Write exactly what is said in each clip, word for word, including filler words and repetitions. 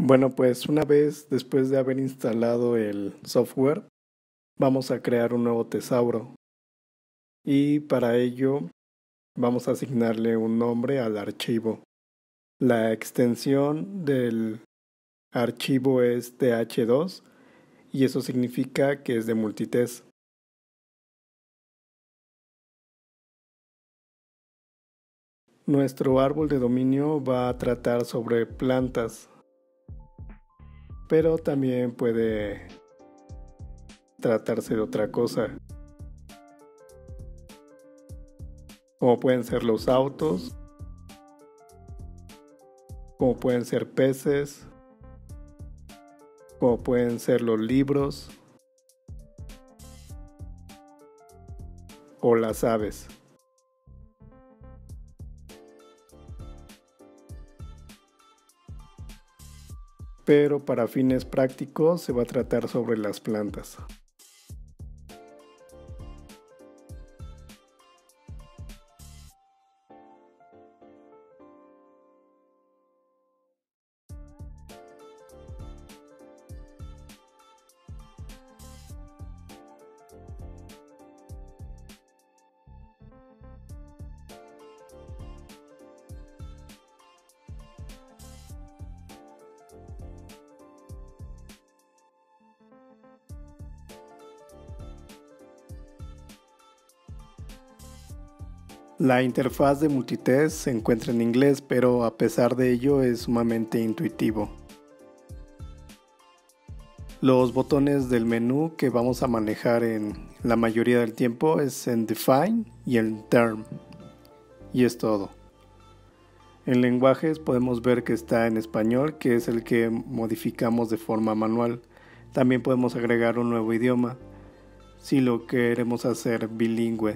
Bueno, pues una vez después de haber instalado el software, vamos a crear un nuevo tesauro y para ello vamos a asignarle un nombre al archivo. La extensión del archivo es T H dos y eso significa que es de multitest. Nuestro árbol de dominio va a tratar sobre plantas, pero también puede tratarse de otra cosa, como pueden ser los autos, como pueden ser peces, como pueden ser los libros o las aves. Pero para fines prácticos se va a tratar sobre las plantas. La interfaz de multitest se encuentra en inglés, pero a pesar de ello es sumamente intuitivo. Los botones del menú que vamos a manejar en la mayoría del tiempo es en Define y en Term. Y es todo. En lenguajes podemos ver que está en español, que es el que modificamos de forma manual. También podemos agregar un nuevo idioma, si lo queremos hacer bilingüe.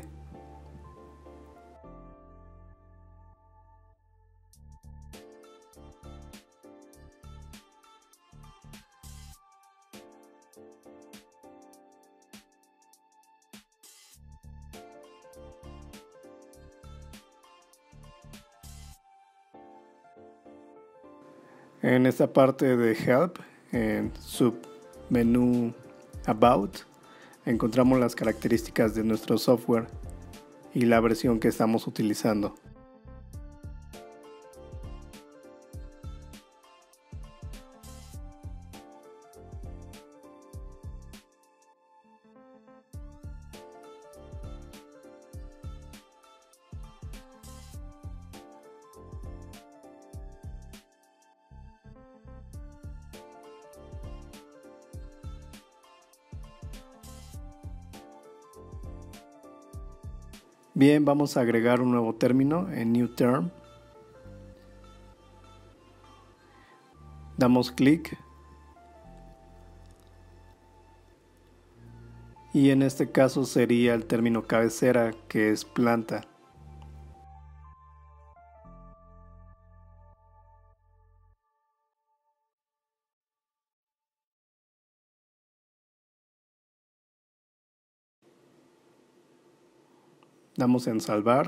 En esta parte de Help, en submenú About, encontramos las características de nuestro software y la versión que estamos utilizando. Bien, vamos a agregar un nuevo término en New Term. Damos clic. Y en este caso sería el término cabecera, que es planta. Damos en salvar.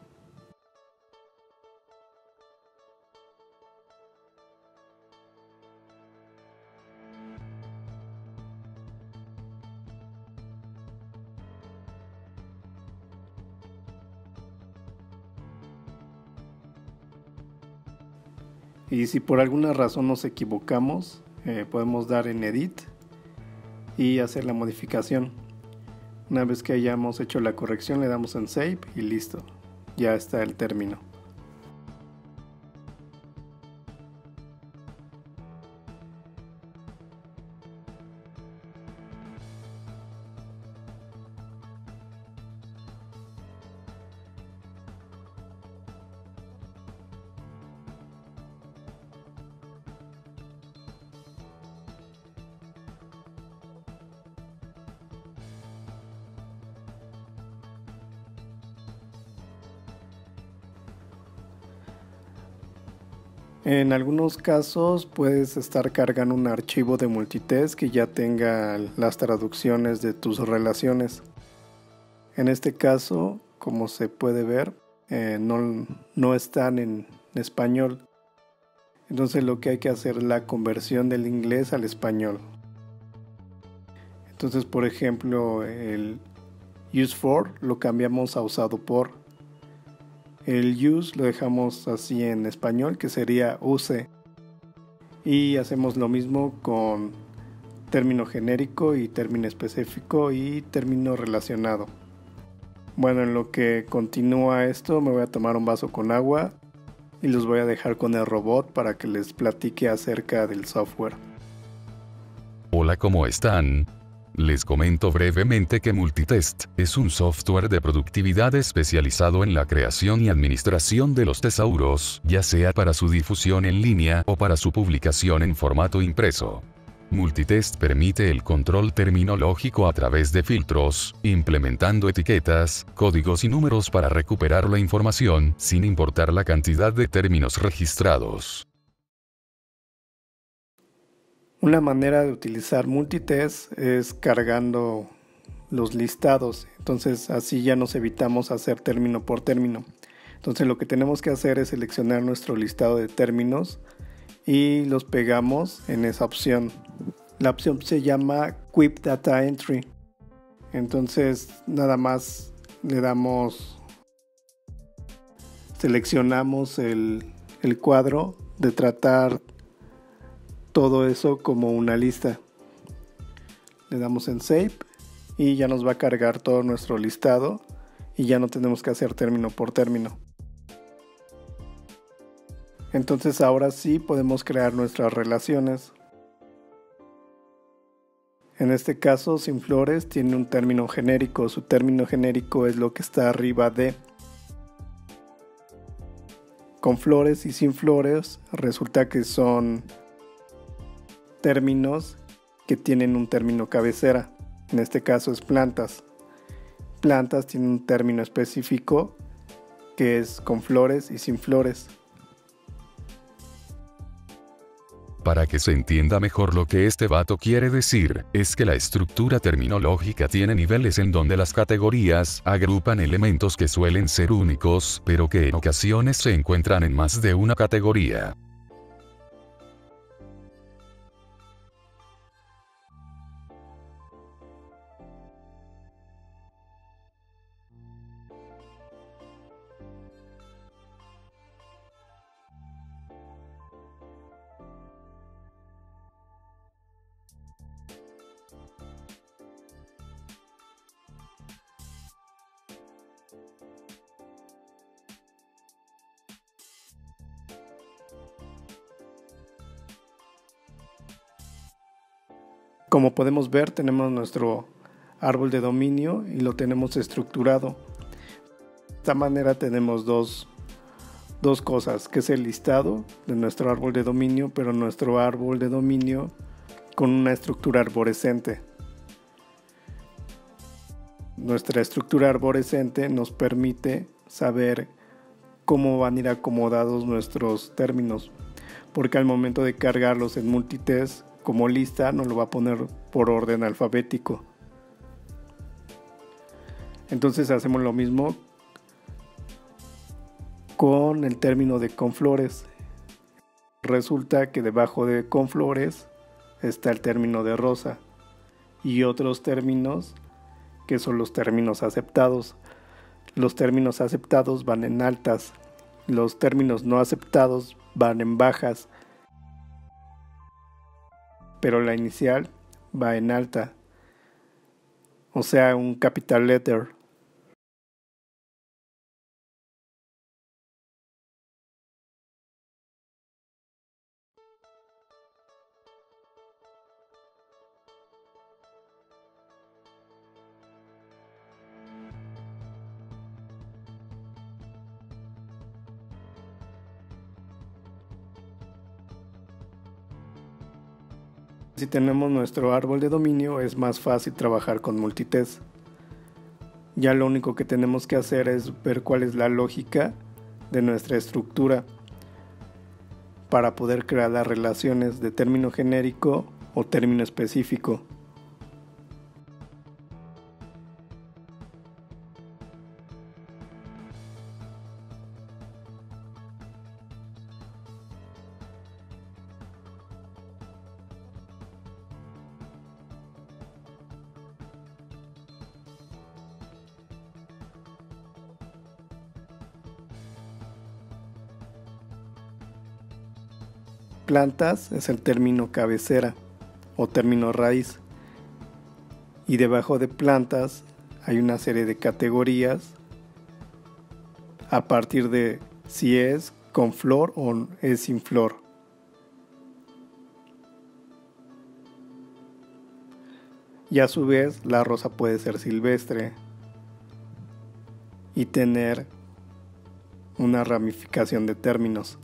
Y si por alguna razón nos equivocamos, eh, podemos dar en Edit y hacer la modificación. Una vez que hayamos hecho la corrección, le damos en Save y listo. Ya está el término. En algunos casos puedes estar cargando un archivo de multitest que ya tenga las traducciones de tus relaciones. En este caso, como se puede ver, eh, no, no están en español. Entonces lo que hay que hacer es la conversión del inglés al español. Entonces, por ejemplo, el use for lo cambiamos a usado por. El use lo dejamos así en español, que sería use. Y hacemos lo mismo con término genérico y término específico y término relacionado. Bueno, en lo que continúa esto, me voy a tomar un vaso con agua y los voy a dejar con el robot para que les platique acerca del software. Hola, ¿cómo están? Les comento brevemente que Multitest es un software de productividad especializado en la creación y administración de los tesauros, ya sea para su difusión en línea o para su publicación en formato impreso. Multitest permite el control terminológico a través de filtros, implementando etiquetas, códigos y números para recuperar la información, sin importar la cantidad de términos registrados. Una manera de utilizar Multitest es cargando los listados, entonces así ya nos evitamos hacer término por término. Entonces lo que tenemos que hacer es seleccionar nuestro listado de términos y los pegamos en esa opción. La opción se llama Quick Data Entry. Entonces nada más le damos, seleccionamos el, el cuadro de tratar todo eso como una lista. Le damos en Save y ya nos va a cargar todo nuestro listado y ya no tenemos que hacer término por término. Entonces ahora sí podemos crear nuestras relaciones. En este caso, sin flores tiene un término genérico. Su término genérico es lo que está arriba de. Con flores y sin flores resulta que son términos que tienen un término cabecera. En este caso es plantas. Plantas tienen un término específico que es con flores y sin flores. Para que se entienda mejor lo que este vato quiere decir, es que la estructura terminológica tiene niveles en donde las categorías agrupan elementos que suelen ser únicos, pero que en ocasiones se encuentran en más de una categoría. Como podemos ver, tenemos nuestro árbol de dominio y lo tenemos estructurado. De esta manera tenemos dos, dos cosas, que es el listado de nuestro árbol de dominio, pero nuestro árbol de dominio con una estructura arborescente. Nuestra estructura arborescente nos permite saber cómo van a ir acomodados nuestros términos, porque al momento de cargarlos en Multitest como lista nos lo va a poner por orden alfabético. Entonces hacemos lo mismo con el término de con flores. Resulta que debajo de con flores está el término de rosa y otros términos que son los términos aceptados. Los términos aceptados van en altas, los términos no aceptados van en bajas, pero la inicial va en alta, o sea, un capital letter. Si tenemos nuestro árbol de dominio, es más fácil trabajar con Multitest. Ya lo único que tenemos que hacer es ver cuál es la lógica de nuestra estructura para poder crear las relaciones de término genérico o término específico. plantas es el término cabecera o término raíz. Y debajo de plantas hay una serie de categorías a partir de si es con flor o es sin flor. Y a su vez la rosa puede ser silvestre y tener una ramificación de términos.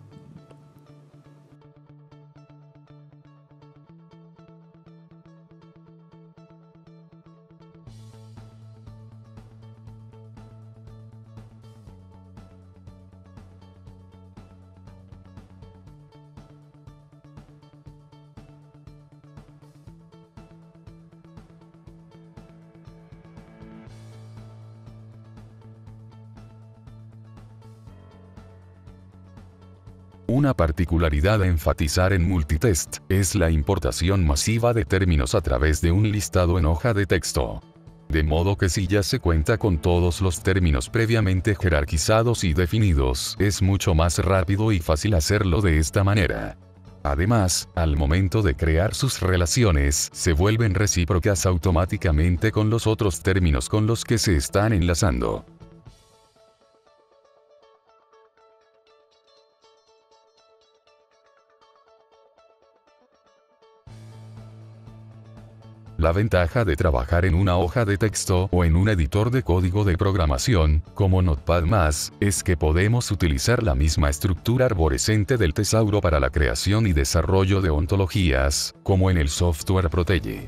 Una particularidad a enfatizar en Multitest es la importación masiva de términos a través de un listado en hoja de texto. De modo que si ya se cuenta con todos los términos previamente jerarquizados y definidos, es mucho más rápido y fácil hacerlo de esta manera. Además, al momento de crear sus relaciones, se vuelven recíprocas automáticamente con los otros términos con los que se están enlazando. La ventaja de trabajar en una hoja de texto o en un editor de código de programación, como Notepad más, es que podemos utilizar la misma estructura arborescente del tesauro para la creación y desarrollo de ontologías, como en el software Protege.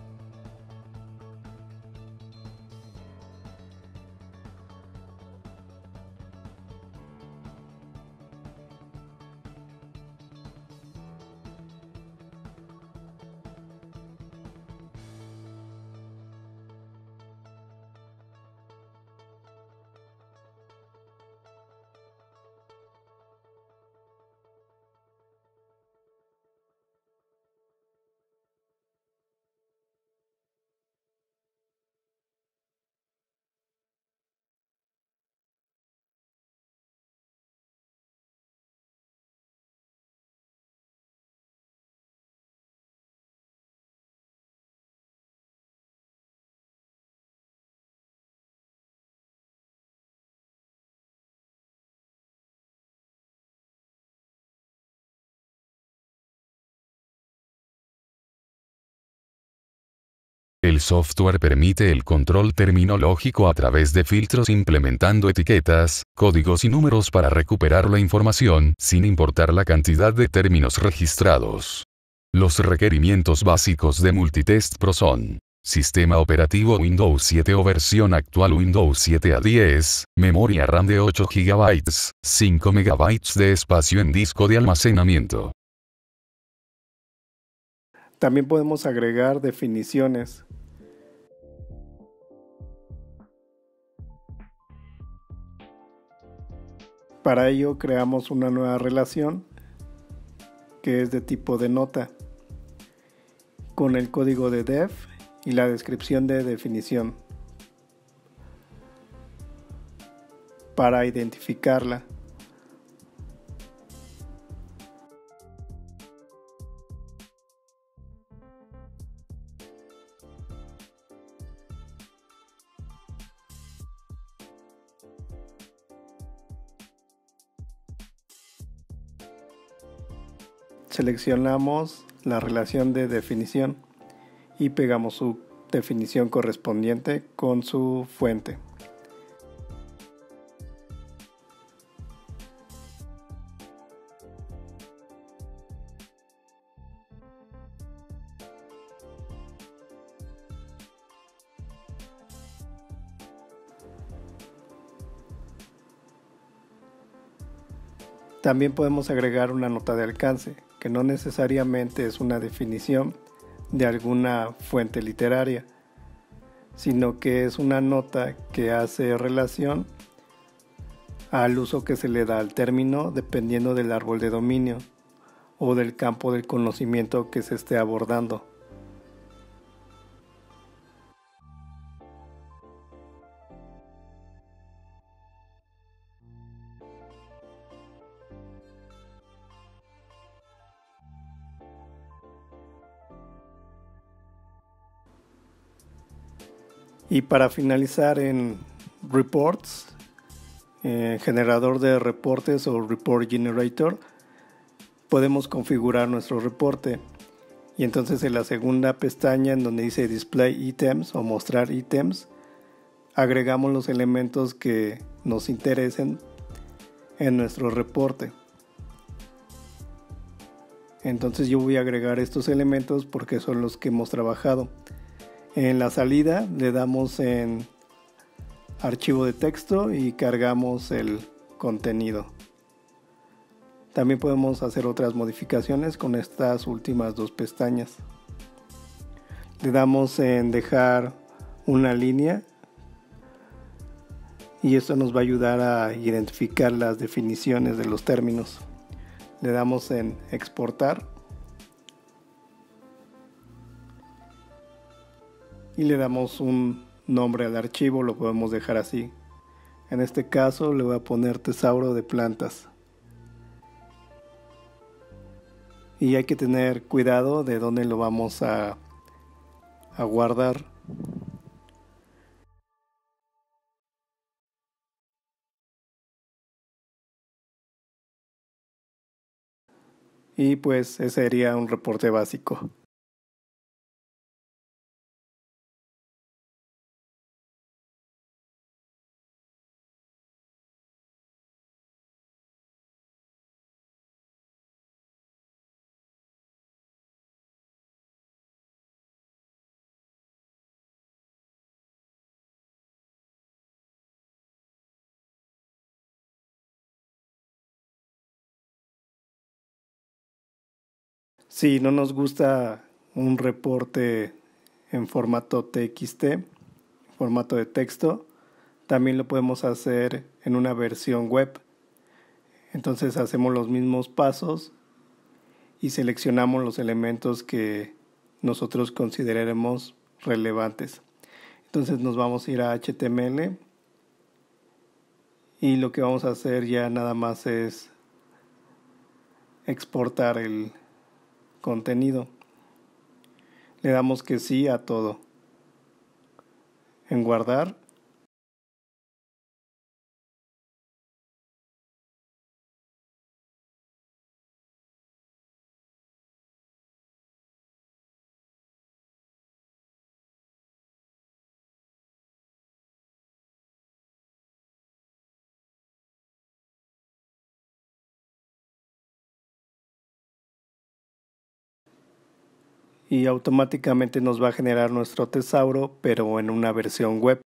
El software permite el control terminológico a través de filtros implementando etiquetas, códigos y números para recuperar la información sin importar la cantidad de términos registrados. Los requerimientos básicos de Multitest Pro son: sistema operativo Windows siete o versión actual Windows siete a diez, memoria RAM de ocho gigabytes, cinco megabytes de espacio en disco de almacenamiento. También podemos agregar definiciones. Para ello creamos una nueva relación que es de tipo de nota, con el código de def y la descripción de definición para identificarla. Seleccionamos la relación de definición y pegamos su definición correspondiente con su fuente. También podemos agregar una nota de alcance, que no necesariamente es una definición de alguna fuente literaria, sino que es una nota que hace relación al uso que se le da al término dependiendo del árbol de dominio o del campo del conocimiento que se esté abordando. Y para finalizar en Reports, eh, generador de reportes o Report Generator, podemos configurar nuestro reporte. Y entonces en la segunda pestaña en donde dice Display Items o Mostrar ítems, agregamos los elementos que nos interesen en nuestro reporte. Entonces yo voy a agregar estos elementos porque son los que hemos trabajado. En la salida le damos en archivo de texto y cargamos el contenido. También podemos hacer otras modificaciones con estas últimas dos pestañas. Le damos en dejar una línea y esto nos va a ayudar a identificar las definiciones de los términos. Le damos en exportar y le damos un nombre al archivo, lo podemos dejar así. En este caso le voy a poner tesauro de plantas. Y hay que tener cuidado de dónde lo vamos a, a guardar. Y pues ese sería un reporte básico. Si no nos gusta un reporte en formato T X T, formato de texto, también lo podemos hacer en una versión web. Entonces hacemos los mismos pasos y seleccionamos los elementos que nosotros consideremos relevantes. Entonces nos vamos a ir a H T M L y lo que vamos a hacer ya nada más es exportar el contenido. Le damos que sí a todo. En guardar. Y automáticamente nos va a generar nuestro tesauro, pero en una versión web.